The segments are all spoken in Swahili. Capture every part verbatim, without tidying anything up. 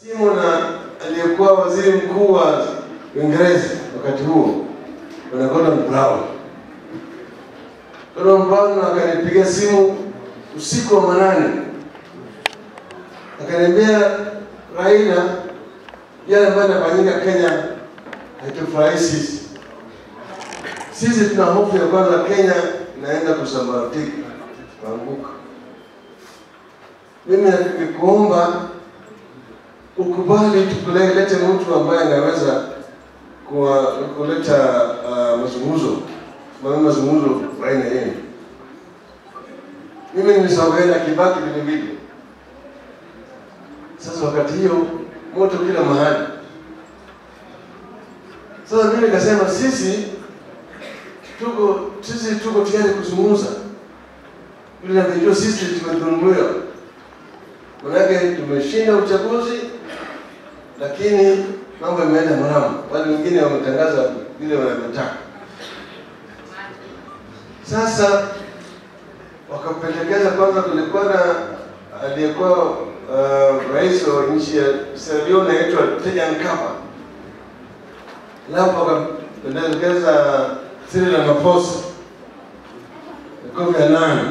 Simu na aliyekuwa waziri mkuu wa Uingereza wakati huo, Bwana Gordon Brown. Gordon Brown akanipigia simu usiku wa manane. Akaniambia, Raila, yale ambayo yanafanyika Kenya haitufurahishi sisi. Sisi tuna hofu ya kwamba Kenya inaenda kusambaratika, kuanguka. Mimi nikuomba ukubali tukulete mtu ambaye anaweza kuleta uh, mazungumzo, mazungumzo baina yenu. Mimi nimeshauriana na Kibaki vile vile. Sasa wakati hiyo moto kila mahali. Sasa mimi nikasema sisi tuko sisi tuko tayari kuzungumza. Bila kujua sisi tumedhulumiwa. Manake tumeshinda uchaguzi, lakini mambo yameenda mrama. Wale wengine wametangaza vile wanavyotaka. Sasa wakapendekeza kwanza, kulikuwa na aliyekuwa uh, rais wa nchi ya Sierra Leone anaitwa Odinga. Alafu wakapendekeza Cyril Ramaphosa Kofi Annan.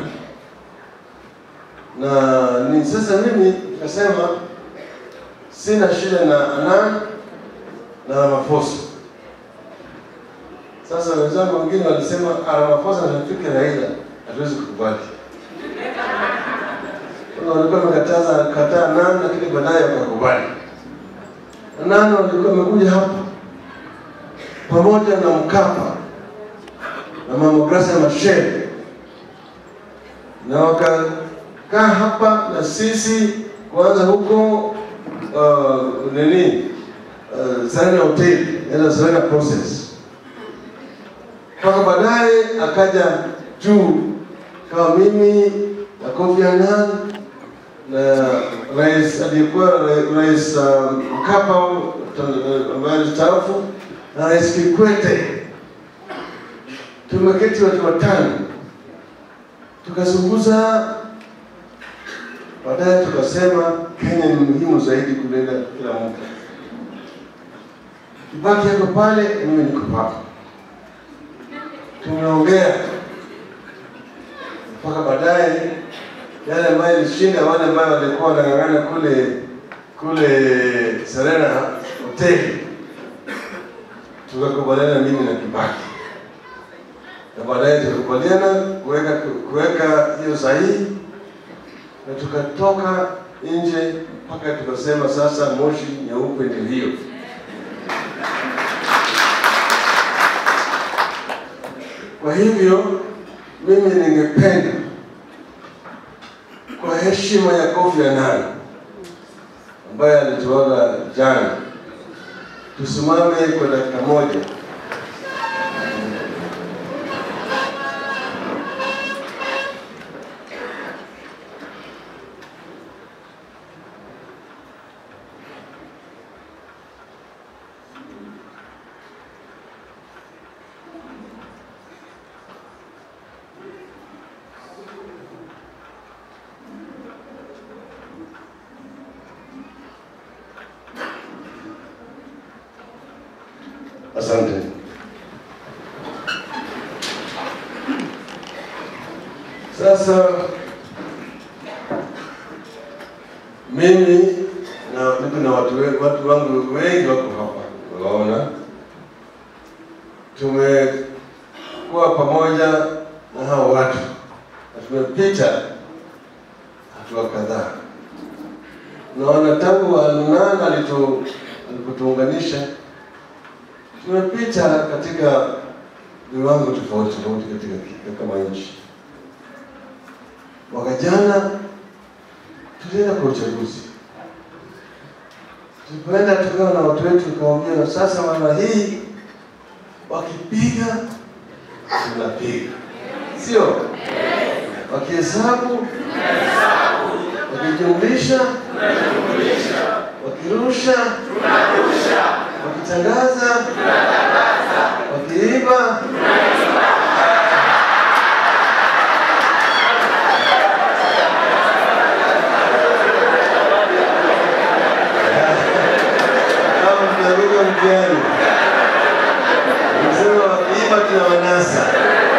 Na ni sasa mimi nikasema sina shida na Annan na Ramaphosa. Sasa wenzangu wengine walisema Ramaphosa anafika Raila, hatuwezi kukubali. Walikuwa wamekataza kataa Annan, lakini baadaye wakakubali. Annan walikuwa wamekuja hapa pamoja na Mkapa na Mama Grace Machel, na wakakaa hapa na sisi kuanza huko uh, nini uh, Serena Hotel, yana Serena process. Paka baadaye akaja juu kama mimi na Kofi Annan na rais aliyekuwa rais Mkapa ambaye alistaafu na rais Kikwete. Tumeketi watu watano tukazungumza. Baadaye tukasema Kenya ni muhimu zaidi kulinda kila mtu. Kibaki hapo pale, mimi niko hapa. Tumeongea mpaka baadaye yale ambayo ilishinda wale ambao walikuwa wanang'ang'ana kule kule Serena Hotel, tukakubaliana mimi na Kibaki. Na baadaye tukakubaliana kuweka kuweka hiyo sahihi, na tukatoka nje mpaka tukasema sasa moshi nyeupe ndio hiyo. Kwa hivyo mimi ningependa kwa heshima ya Kofi Annan ambaye alituaga jana, tusimame kwa dakika moja. Asante. Sasa mimi na niko na watu watu wangu wengi wako hapa. Unaona? Tumekuwa pamoja na hao watu. Tumepita hatua kadhaa. Naona tangu Annan alitu alipotuunganisha tumepita katika viwango tofauti tofauti katika kama nchi. Mwaka jana tulienda kwa uchaguzi. Tulipoenda tukawa na watu wetu tukawaambia, na sasa mara hii wakipiga tunapiga. Sio? Wakihesabu wakijumlisha wakirusha wakitangaza wakiiba mtihani. Nasema wakiiba tunawanasa.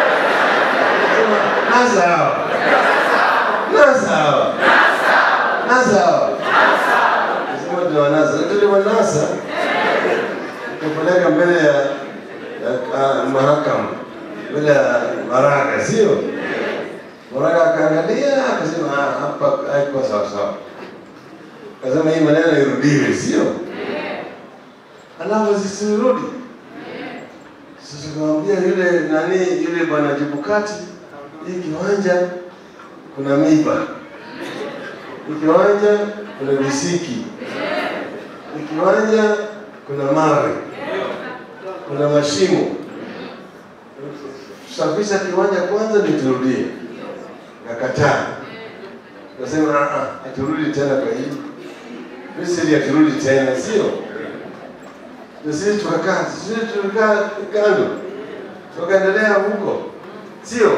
Nasa hawa. Nasa hawa. Nasa hawa. Nasema tunawanasa. Tuliwanasa. Kupeleka mbele ya, ya uh, mahakama. Mbele ya Maraga, sio? Maraga akaangalia, akasema hapa haikuwa sawa sawa. Akasema hii maneno irudiwe, sio? Alafu zisirudi. Sasa kumwambia yule nani yule bwana Jibukati, hii kiwanja kuna miba. Hii kiwanja kuna visiki. Hii kiwanja kuna mawe. Kuna mashimo. Tusafisha kiwanja kwanza ndio turudie. Nakataa. Nasema ah ah aturudi tena kwa hii. Sisi ya turudi tena, sio? Sisi tukakaa, sisi tukakaa kando. Tukaendelea huko. Sio?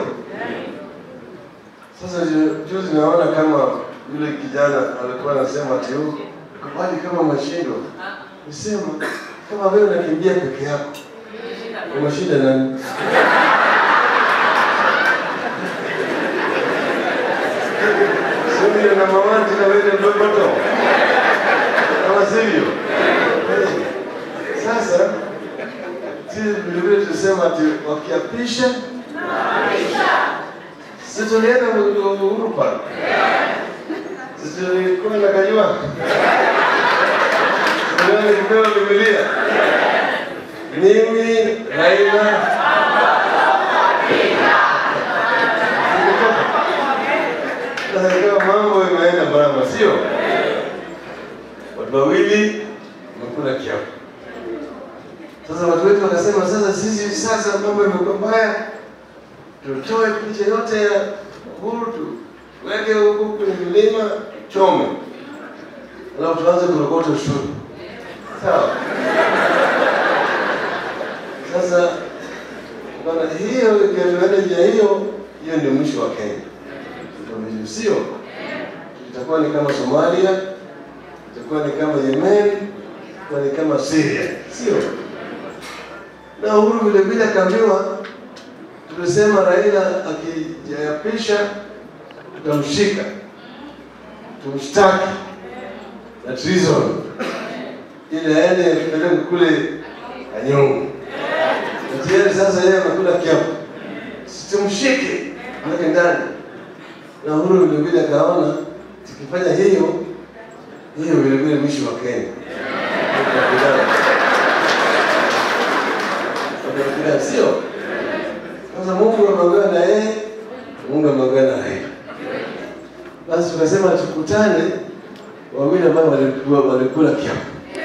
Sasa juzi naona kama yule kijana alikuwa anasema ati huko kubali kama mashindo. Nisema kama wewe unakimbia peke yako. Umeshinda nani? Sio na mama na wewe ndio mtoto. Kama sivyo. Sasa sisi vile tusema ati wakiapisha napisha. Sisi tulienda Uhuru Park. Sisi tulikuwa na kajua. Ndio nimepewa Biblia. Mimi Raila Odinga. Mambo imeenda barabara, sio? Watu wawili wamekula kiapo. Sasa watu wetu wakasema sasa sisi sasa mambo yamekuwa mbaya. Tutoe picha yote ya Uhuru tuweke huko kwenye milima chome. Alafu tuanze kurokota ushuru. Sawa? Sasa bwana hiyo ikiendelea hiyo hiyo ndio mwisho wa Kenya. Ndio sio? Itakuwa ni kama Somalia, itakuwa ni kama Yemen, itakuwa ni kama Syria, sio? Na Uhuru vile vile kaambiwa tulisema Raila akijapisha tutamshika, tumshtaki na treason ili aende kupeleka kule Anyongo. Tayari sasa yeye anakula kiapo. Situmshike mweke ndani. Na Uhuru vile vile kaona tukifanya hiyo hiyo vile vile mwisho wa Kenya. Ndio sio? Sasa Mungu ameongea na yeye, Mungu ameongea na yeye. Basi tukasema tukutane wawili ambao walikuwa walikula kiapo.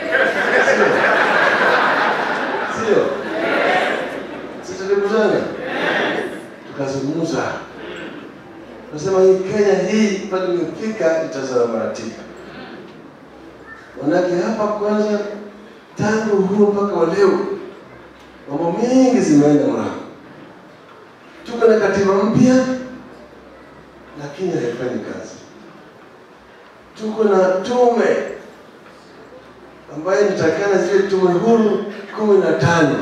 Sio? Sisi tulikutana. Tukazungumza. Nasema hii Kenya hii pale imefika itazamaratika. Wanake hapa kwanza tangu huo mpaka wa leo mambo mengi zimeenda mrama. Tuko na katiba mpya lakini haifanyi kazi. Tuko na tume ambayo nitakana zile tume huru kumi na tano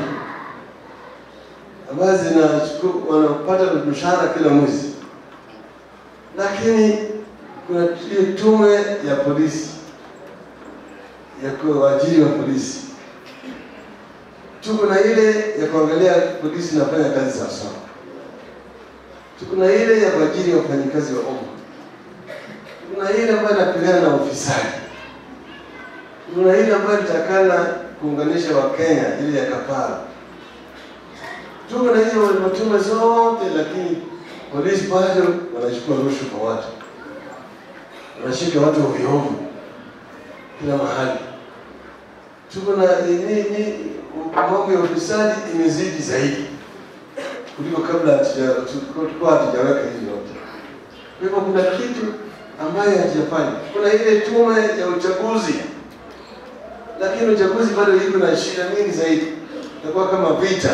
ambazo zinachukua wanapata mshahara kila mwezi. Lakini kuna tume ya polisi ya kuajiri wa polisi. Tuko na ile ya kuangalia polisi inafanya kazi sawa sawa. Tuko na ile ya kuajiri wafanyikazi wa umma. Kuna ile ambayo inapigana na ufisadi. Kuna ile ambayo itakana kuunganisha Wakenya ile ya kafara. Tuko na hizo matume zote lakini polisi bado wanachukua rushwa kwa watu. Wanashika watu ovyo ovyo kila mahali. Tuko na nini mambo ya ufisadi imezidi zaidi kuliko kabla tulikuwa hatujaweka hizo yote. Kwa hivyo kuna kitu ambayo hatujafanya. Kuna ile tume ya uchaguzi. Lakini uchaguzi bado iko na shida nyingi zaidi. Itakuwa kama vita.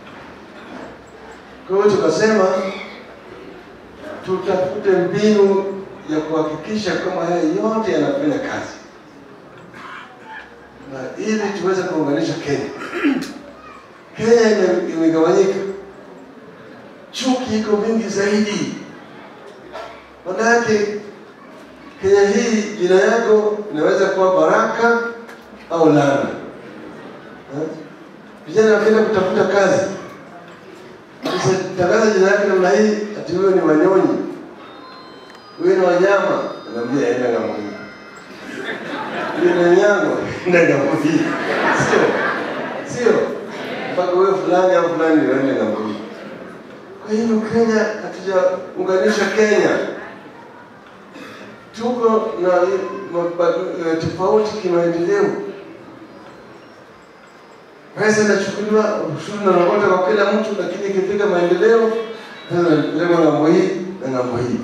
Kwa hiyo tukasema tutafute mbinu ya kuhakikisha kama haya yote yanafanya kazi. na ili tuweze kuunganisha Kenya. Kenya imegawanyika, chuki iko mingi zaidi. Manake Kenya hii jina yako inaweza kuwa baraka au laana. Vijana wakaenda kutafuta kazi, tangaza jina yake namna hii, ati wewe ni wanyonyi, wewe ni wanyama, anaambia enda ngambo hii. Wewe ni nyango, enda ngambo hii. Sio? Sio? Mpaka wewe fulani au fulani ende ngambo hii. Kwa hiyo Kenya hatujaunganisha Kenya. Tuko na tofauti kimaendeleo. Pesa inachukuliwa, ushuru unarogota kwa kila mtu, lakini ikifika maendeleo leo ngambo hii na ngambo hii.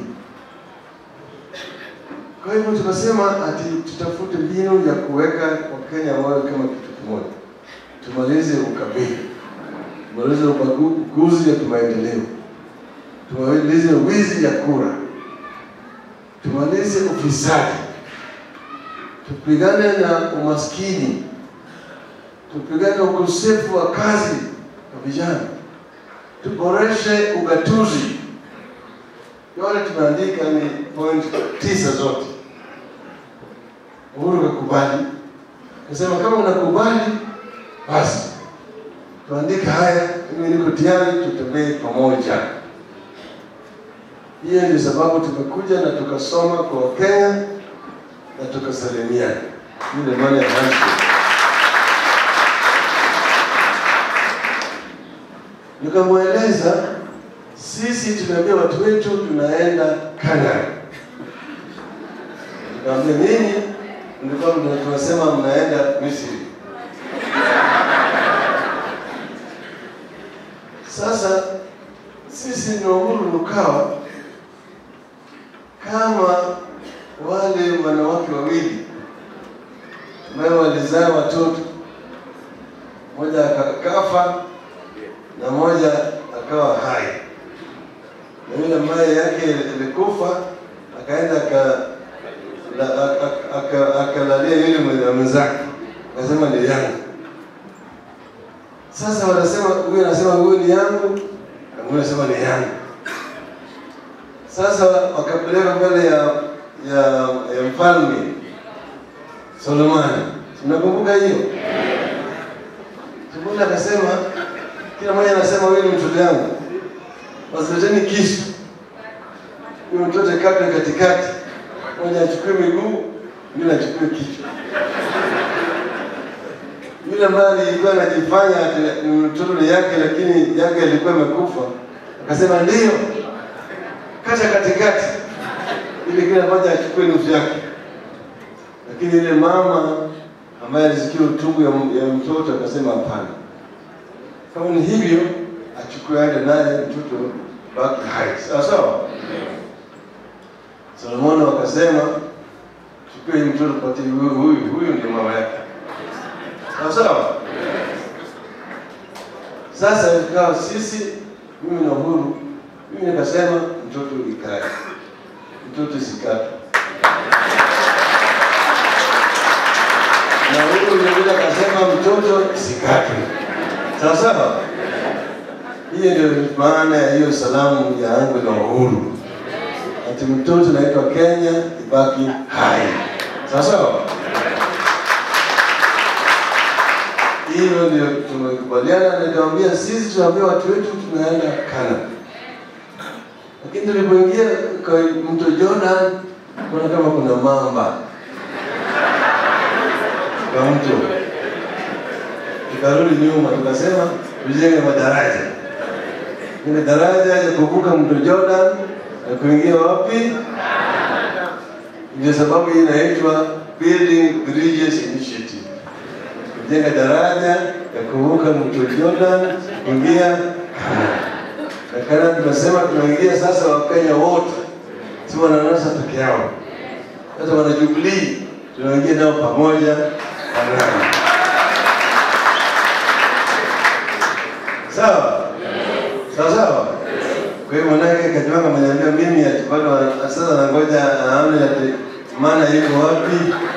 Kwa hivyo tunasema ati tutafute mbinu ya kuweka Wakenya wawe kama kitu kimoja. Tumalize ukabila, tumalize ubaguzi ya kimaendeleo, tumalize wizi ya kura, tumalize ufisadi, tupigane na umaskini, tupigane ukosefu wa kazi kwa vijana, tuboreshe ugatuzi. Yote tumeandika ni point tisa zote. Uhuru kakubali. Nasema kama unakubali, basi tuandika haya, mimi niko tayari tutembee pamoja. Hiyo ndio sababu tumekuja na tukasoma kwa Kenya na tukasalimiana. Ile maana ya handshake. Nikamweleza sisi tunaambia watu wetu tunaenda Canada. Nikamwambia nini? Nilikuwa tunasema mnaenda Misri. Sasa sisi ni uhuru nukawa kama wale wanawake wawili ambao walizaa watoto, mmoja akafa na mmoja akawa hai. Na yule ambaye yake ilikufa akaenda aka akalalia yule mwenzake, akasema ni yangu. Sasa wanasema huyu anasema huyu ni yangu, na huyu anasema ni yangu. Sasa wakapeleka mbele ya ya, ya mfalme Solomoni. Tunakumbuka hiyo? Tukumbuka akasema kila mmoja anasema wewe ni mtoto wangu. Wasileteni kisu. Huyo mtoto kati katikati. Mmoja achukue miguu, mwingine achukue kichwa. Yule ambaye alikuwa anajifanya ni mtoto yake lakini yake ilikuwa imekufa. Akasema ndio. Kata katikati. Ili kila mmoja achukue nusu yake. Lakini ile mama ambaye alisikia utungu ya, ya mtoto akasema hapana. Kama ni hivyo achukue aende naye mtoto baki hai. Sawa sawa? Solomoni wakasema chukue mtoto pati huyu huyu huyu ndio mama yake. Sawa sawa? Sasa ikawa sisi mimi na Uhuru, mimi nikasema mtoto ikae. Mtoto sikate. Na Uhuru ndio akasema mtoto sikate. Sawa sawa? Hiyo ndio maana ya hiyo salamu ya yangu na Uhuru. Ati mtoto naitwa Kenya ibaki hai. Sawa sawa? Hiyo ndio tumekubaliana, na nikamwambia sisi tunaambia watu wetu tunaenda Canada. Lakini tulipoingia kwa mto Jordan kuna kama kuna mamba. Kwa mto. Tukarudi nyuma tukasema tujenge madaraja. Ile daraja ya kuvuka mto Jordan na kuingia wapi? Ndio sababu hii inaitwa Building Bridges Initiative. Kujenga daraja ya kuvuka mto Jordan kuingia Canada. Na Canada tunasema tunaingia sasa Wakenya wote. Si wananasa peke yao. Hata wana Jubilee tunaingia nao pamoja Canada. Sawa? Sawa sawa? Kwa hiyo mwanake kajiwanga mwenyeambia mimi ati bado sasa nangoja aone ati maana yuko wapi.